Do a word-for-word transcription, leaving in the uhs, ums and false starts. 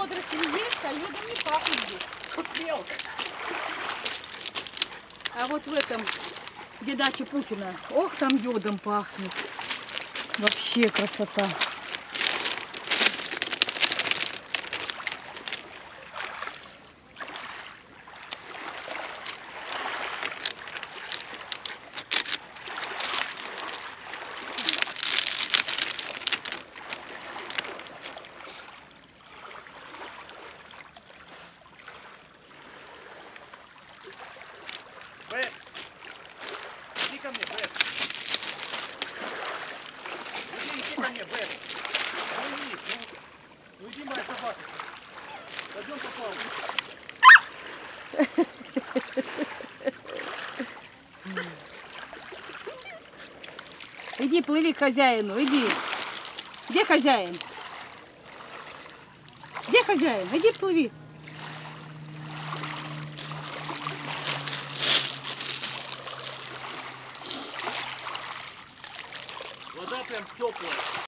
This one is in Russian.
водоросли есть, а йодом не пахнет здесь. Тут мелко. А вот в этом, где дача Путина, ох, там йодом пахнет. Вообще красота. Бэк, иди ко мне, Бэк. Иди, иди ко мне, Бэк. Ну иди, ну, ну иди, моя собака. Пойдем поплаваем. Иди, плыви к хозяину, иди. Где хозяин? Где хозяин? Иди, плыви. Вода прям теплая.